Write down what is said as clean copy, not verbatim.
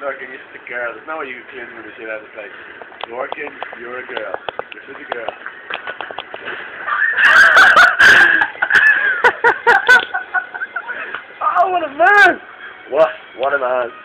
Yorkin, you're just a girl. There's no way you can clean the shit out of the place. Yorkin, you're a girl. You're such a girl. Oh, what a man! What a man.